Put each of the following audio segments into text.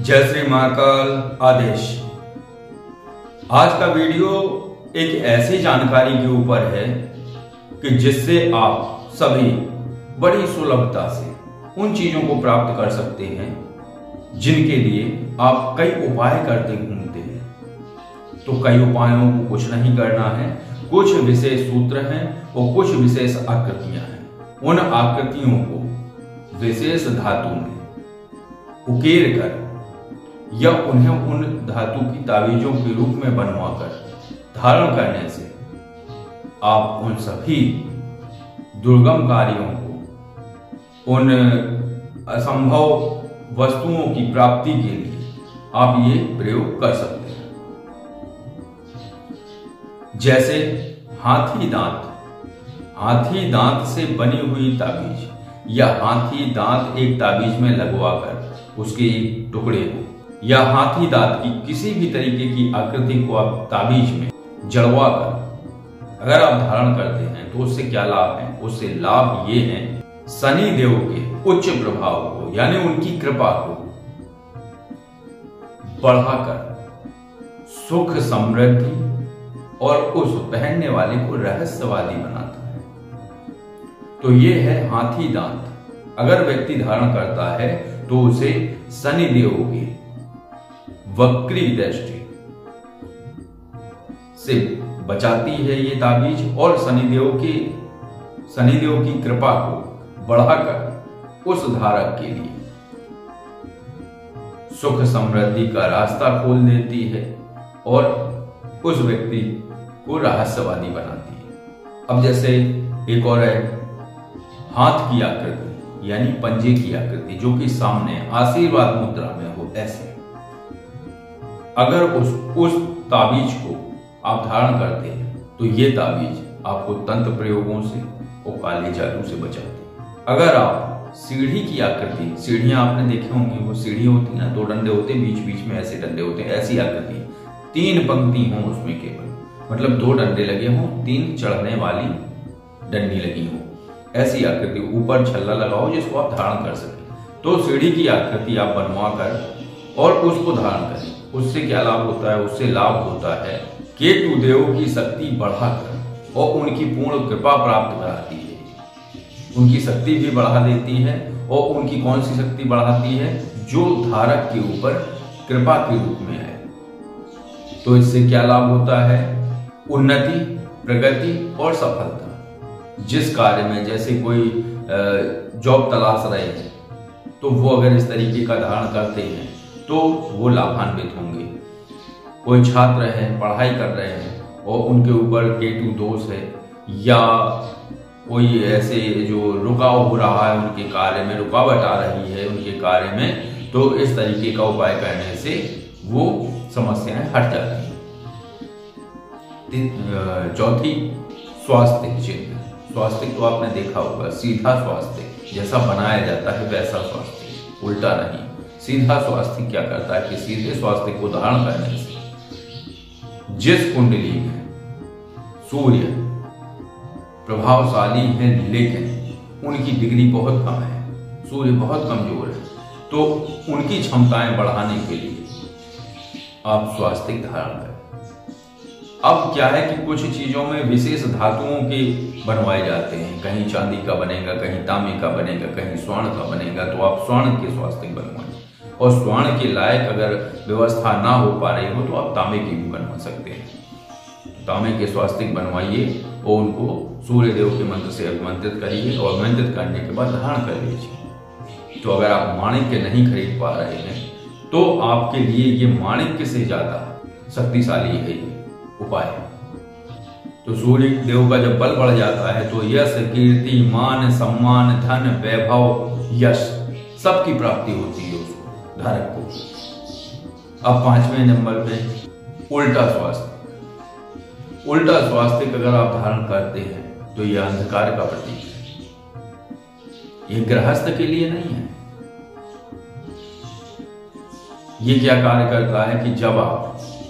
जय श्री महाकाल आदेश। आज का वीडियो एक ऐसी जानकारी के ऊपर है कि जिससे आप सभी बड़ी सुलभता से उन चीजों को प्राप्त कर सकते हैं जिनके लिए आप कई उपाय करते घूमते हैं। तो कई उपायों को कुछ नहीं करना है, कुछ विशेष सूत्र हैं और कुछ विशेष आकृतियां हैं। उन आकृतियों को विशेष धातु में उकेर कर या उन्हें उन धातु की तावीजों के रूप में बनवाकर धारण करने से आप उन सभी दुर्गम कार्यों को, उन असंभव वस्तुओं की प्राप्ति के लिए आप ये प्रयोग कर सकते हैं। जैसे हाथी दांत से बनी हुई ताबीज या हाथी दांत एक ताबीज में लगवाकर उसके टुकड़े को या हाथी दांत की किसी भी तरीके की आकृति को आप ताबीज में जड़वा कर अगर आप धारण करते हैं तो उससे क्या लाभ है? उससे लाभ ये है, शनि देव के उच्च प्रभाव को यानी उनकी कृपा को बढ़ाकर सुख समृद्धि और उस पहनने वाले को रहस्यवादी बनाता है। तो ये है हाथी दांत। अगर व्यक्ति धारण करता है तो उसे शनि देव की वक्री दृष्टि से बचाती है ये ताबीज और शनिदेव की कृपा को बढ़ाकर उस धारक के लिए सुख समृद्धि का रास्ता खोल देती है और उस व्यक्ति को रहस्यवादी बनाती है। अब जैसे एक और है हाथ की आकृति यानी पंजे की आकृति जो कि सामने आशीर्वाद मुद्रा में हो। ऐसे अगर उस ताबीज को आप धारण करते हैं तो ये ताबीज आपको तंत्र प्रयोगों से और काले जादू से बचाती है। अगर आप सीढ़ी की आकृति, सीढ़ियां आपने देखी होंगी, वो सीढ़ी होती ना, दो डंडे होते हैं, बीच बीच में ऐसे डंडे होते हैं, ऐसी आकृति, 3 पंक्ति हो उसमें केवल, मतलब 2 डंडे लगे हों, 3 चढ़ने वाली डंडी लगी हो, ऐसी आकृति, ऊपर छल्ला लगाओ जिसको आप धारण कर सके। तो सीढ़ी की आकृति आप बनवा कर और उसको धारण करें। उससे क्या लाभ होता है? उससे लाभ होता है केतु देव की शक्ति बढ़ाकर और उनकी पूर्ण कृपा प्राप्त कराती है। उनकी शक्ति भी बढ़ा देती है और उनकी कौन सी शक्ति बढ़ाती है? जो धारक के ऊपर कृपा के रूप में है। तो इससे क्या लाभ होता है? उन्नति, प्रगति और सफलता। जिस कार्य में, जैसे कोई जॉब तलाश रहे हैं तो वो अगर इस तरीके का धारण करते हैं तो वो लाभान्वित होंगे। कोई छात्र है, पढ़ाई कर रहे हैं और उनके ऊपर केतु दोष है या कोई ऐसे जो रुकाव हो रहा है उनके कार्य में, रुकावट आ रही है उनके कार्य में, तो इस तरीके का उपाय करने से वो समस्याएं हट जाती हैं। चौथी, स्वास्थ्य चिन्ह। स्वास्थ्य तो आपने देखा होगा, सीधा स्वास्थ्य जैसा बनाया जाता है वैसा स्वास्थ्य, उल्टा नहीं। सीधा स्वास्थ्य क्या करता है कि सीधे स्वास्थ्य को धारण करने से जिस कुंडली में सूर्य प्रभावशाली है लेकिन उनकी डिग्री बहुत कम है, सूर्य बहुत कमजोर है, तो उनकी क्षमताएं बढ़ाने के लिए आप स्वास्थ्य धारण करें। अब क्या है कि कुछ चीजों में विशेष धातुओं के बनवाए जाते हैं, कहीं चांदी का बनेगा, कहीं तांबे का बनेगा, कहीं स्वर्ण का बनेगा, तो आप स्वर्ण के स्वास्थ्य बनवाएं। और स्वर्ण के लायक अगर व्यवस्था ना हो पा रही हो तो आप तांबे की भी बनवा सकते हैं। तांबे के स्वास्तिक बनवाइए और उनको सूर्य देव के मंत्र से अभिमंत्रित करिए और अभिमंत्रित करने के बाद धारण कर लीजिए। तो अगर आप माणिक्य नहीं खरीद पा रहे हैं तो आपके लिए ये माणिक्य से ज्यादा शक्तिशाली है ये उपाय। तो सूर्य देव का जब बल बढ़ जाता है तो यश, कीर्ति, मान, सम्मान, धन, वैभव, यश सबकी प्राप्ति होती है उसको, धारक को। अब 5वें नंबर पे उल्टा स्वास्थ्य। उल्टा स्वास्थ्य अगर आप धारण करते हैं तो यह अंधकार का प्रतीक है, यह गृहस्थ के लिए नहीं है। ये क्या कार्य करता है कि जब आप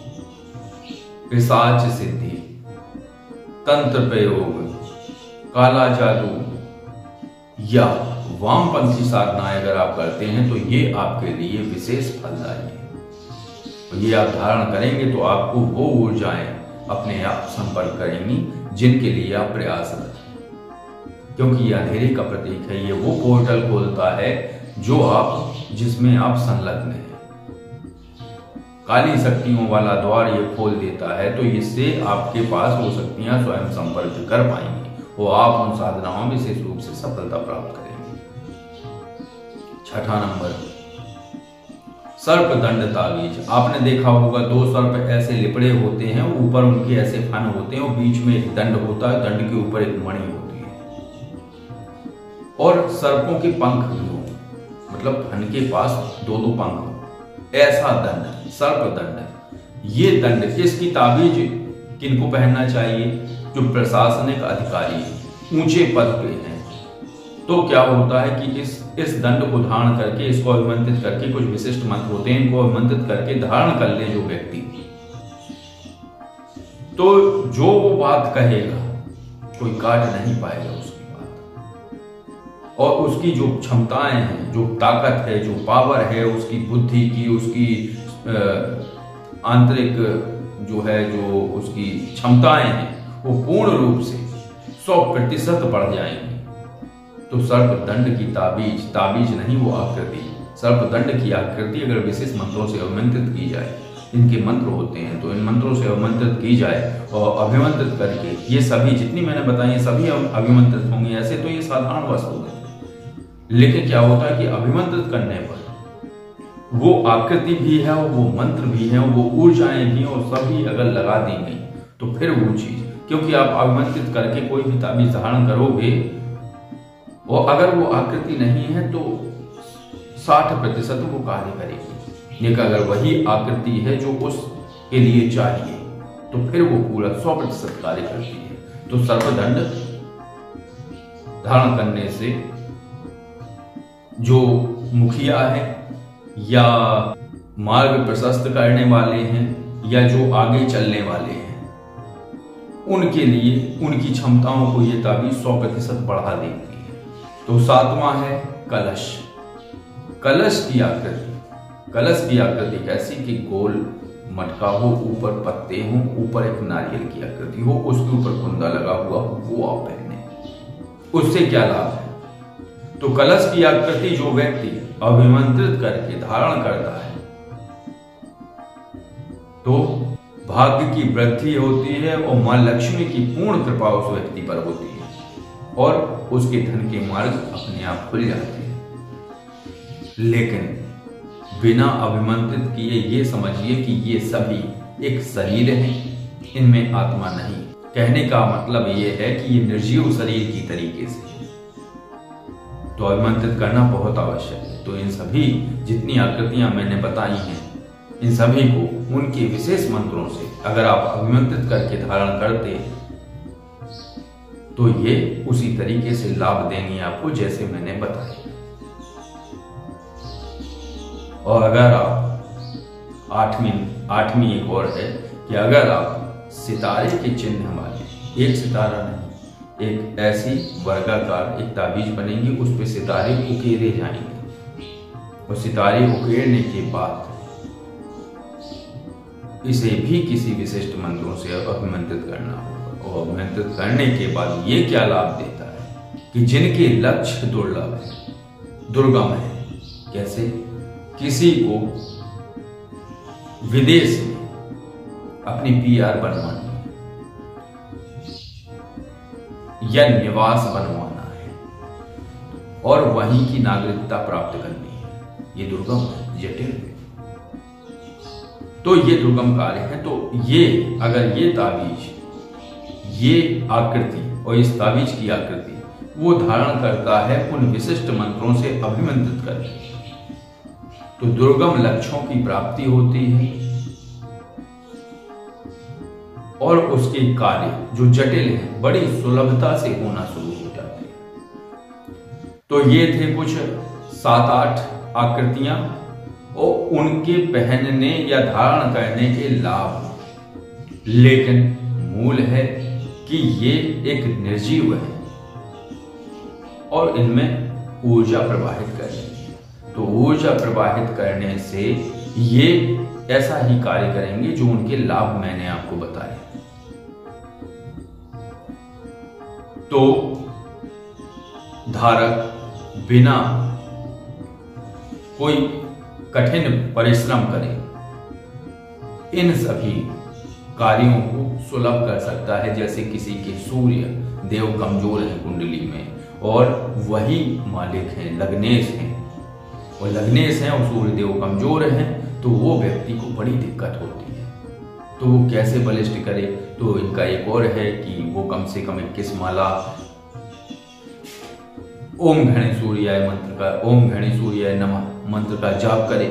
पिशाच सिद्धि, तंत्र प्रयोग, काला जादू या वामपंथी साधनाएं अगर आप करते हैं तो ये आपके लिए विशेष फलदायी है। तो ये आप धारण करेंगे तो आपको वो ऊर्जाएं अपने आप संपर्क करेंगी जिनके लिए आप प्रयासरत हैं, क्योंकि ये अंधेरे का प्रतीक है। ये वो पोर्टल खोलता है जिसमें आप संलग्न हैं। काली शक्तियों वाला द्वार ये खोल देता है, तो इससे आपके पास वो शक्तियां स्वयं संपर्क कर पाएंगी और आप उन साधनाओं में विशेष रूप से सफलता प्राप्त करेंगे। छठा नंबर, सर्प दंड ताबीज। आपने देखा होगा दो सर्प ऐसे लिपड़े होते हैं, ऊपर उनके ऐसे फन होते हैं और बीच में एक दंड होता है, दंड के ऊपर एक मणि होती है और सर्पों के पंख भी हो, मतलब फन के पास दो पंख हो, ऐसा दंड सर्प दंड। ये दंड, इसकी ताबीज किनको पहनना चाहिए? जो प्रशासनिक अधिकारी ऊंचे पद पे हैं। तो क्या होता है कि इस दंड को धारण करके, इसको अभिमंत्रित करके, कुछ विशिष्ट मंत्र होते हैं, इनको अभिमंत्रित करके धारण कर ले जो व्यक्ति, तो जो वो बात कहेगा कोई काट नहीं पाएगा उसकी बात। और उसकी जो क्षमताएं हैं, जो ताकत है, जो पावर है, उसकी बुद्धि की, उसकी आंतरिक जो उसकी क्षमताएं हैं, वो पूर्ण रूप से 100% बढ़ जाएंगी। तो सर्प दंड की ताबीज नहीं, वो आकृति, सर्प दंड की आकृति अगर विशेष मंत्रों से अभिमंत्रित की जाए, इनके मंत्र होते हैं, तो इन मंत्रों से अभिमंत्रित की जाए और अभिमंत्रित करके, ये सभी जितनी मैंने बताई सभी अभिमंत्रित होंगे। ऐसे तो ये साधारण वस्तु है, लेकिन क्या होता है कि अभिमंत्रित करने पर वो आकृति भी है और वो मंत्र भी है, वो ऊर्जाएं भी, और सभी अगर लगा दी गई तो फिर वो चीज, क्योंकि आप अभिमंत्रित करके कोई भी ताबीज धारण करोगे और अगर वो आकृति नहीं है तो 60% वो कार्य करेगी। लेकिन अगर वही आकृति है जो उसके लिए चाहिए तो फिर वो पूरा 100% कार्य करती है। तो सर्पदंड धारण करने से जो मुखिया है या मार्ग प्रशस्त करने वाले हैं या जो आगे चलने वाले हैं, उनके लिए उनकी क्षमताओं को ये ताबीज 100% बढ़ा देती है। तो सातवां है कलश। कलश की आकृति कैसी कि गोल मटका हो, ऊपर पत्ते हो, ऊपर एक नारियल की आकृति हो, उसके ऊपर कुंदा लगा हुआ हो, वो आप पहने। उससे क्या लाभ है? तो कलश की आकृति जो व्यक्ति अभिमंत्रित करके धारण करता है तो भाग्य की वृद्धि होती है और मां लक्ष्मी की पूर्ण कृपा उस व्यक्ति पर होती है और उसके धन के मार्ग अपने आप खुल जाते हैं। लेकिन बिना अभिमंत्रित किए ये समझिए कि ये सभी एक शरीर है, इनमें आत्मा नहीं। कहने का मतलब ये है कि ये निर्जीव शरीर की तरीके से, तो अभिमंत्रित करना बहुत आवश्यक है। तो इन सभी जितनी आकृतियां मैंने बताई हैं, इन सभी को उनके विशेष मंत्रों से अगर आप अभिमंत्रित करके धारण करते तो ये उसी तरीके से लाभ देंगे आपको जैसे मैंने बताया। और अगर आप आठवीं एक और है कि अगर आप सितारे के चिन्ह वाले, एक सितारा नहीं, एक ऐसी वर्गाकार एक ताबीज बनेगी, उस पे सितारे उकेरे जाएंगे और सितारे उकेरने के बाद इसे भी किसी विशिष्ट मंत्रों से अभिमंत्रित करना होगा। और अभिमंत्रित करने के बाद ये क्या लाभ देता है कि जिनके लक्ष्य दुर्लभ है, दुर्गम है, कैसे किसी को विदेश में अपनी PR बनवानी या निवास बनवाना है और वहीं की नागरिकता प्राप्त करनी है, ये दुर्गम है, जटिल है, तो ये दुर्गम कार्य है। तो ये अगर ये ताबीज, ये आकृति और इस ताबीज की आकृति वो धारण करता है उन विशिष्ट मंत्रों से अभिमंत्रित करके, तो दुर्गम लक्ष्यों की प्राप्ति होती है और उसके कार्य जो जटिल है बड़ी सुलभता से होना शुरू हो जाते हैं। तो ये थे कुछ 7-8 आकृतियां और उनके पहनने या धारण करने के लाभ। लेकिन मूल है कि ये एक निर्जीव है और इनमें ऊर्जा प्रवाहित करेंगे। तो ऊर्जा प्रवाहित करने से ये ऐसा ही कार्य करेंगे जो उनके लाभ मैंने आपको बताए। तो धारक बिना कोई कठिन परिश्रम करे इन सभी कार्यों को सुलभ कर सकता है। जैसे किसी के सूर्य देव कमजोर है कुंडली में और वही मालिक हैं, लग्नेश हैं, और लग्नेश हैं और सूर्य देव कमजोर हैं, तो वो व्यक्ति को बड़ी दिक्कत होती है। तो वो कैसे बलिष्ठ करे? तो इनका एक और है कि वो कम से कम 21 माला ओम घणे सूर्याय मंत्र का, ओम घणे सूर्याय नमः मंत्र का जाप करे।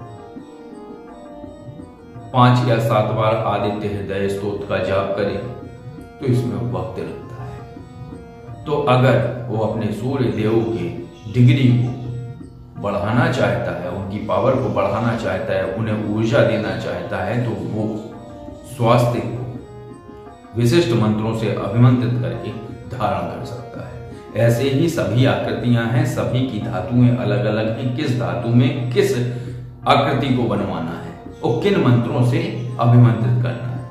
5 या 7 बार आदित्य हृदय स्तोत्र का जाप करे। तो इसमें वक्त लगता है। तो अगर वो अपने सूर्य देव के डिग्री को बढ़ाना चाहता है, उनकी पावर को बढ़ाना चाहता है, उन्हें ऊर्जा देना चाहता है, तो वो स्वास्थ्य को विशिष्ट मंत्रों से अभिमंत्रित करके धारण कर सकता है। ऐसे ही सभी आकृतियां हैं, सभी की धातुएं अलग अलग हैं। किस धातु में किस आकृति को बनवाना है और किन मंत्रों से अभिमंत्रित करना है।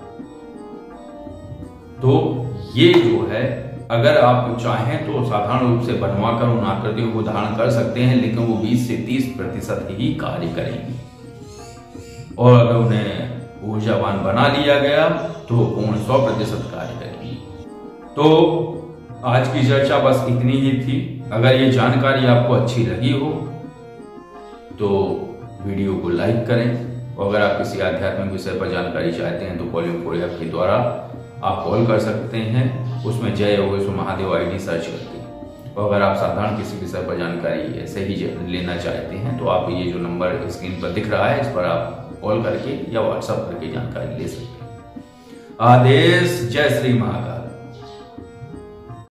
तो ये जो है, अगर आप चाहें तो साधारण रूप से बनवाकर उन आकृतियों को धारण कर सकते हैं, लेकिन वो 20 से 30% ही कार्य करेंगी। और अगर उन्हें ऊर्जावान बना लिया गया तो पूर्ण 100% कार्य करेंगी। तो आज की चर्चा बस इतनी ही थी। अगर ये जानकारी आपको अच्छी लगी हो तो वीडियो को लाइक करें, और अगर आप किसी आध्यात्मिक विषय पर जानकारी चाहते हैं तो कॉलिंग फॉर ऐप के द्वारा आप कॉल कर सकते हैं। उसमें जय योगेश्वर महादेव ID सर्च करके। और अगर आप साधारण किसी विषय पर जानकारी ऐसे ही लेना चाहते हैं तो आप ये जो नंबर स्क्रीन पर दिख रहा है, इस पर आप कॉल करके या व्हाट्सएप करके जानकारी ले सकते हैं। आदेश। जय श्री महाकाल।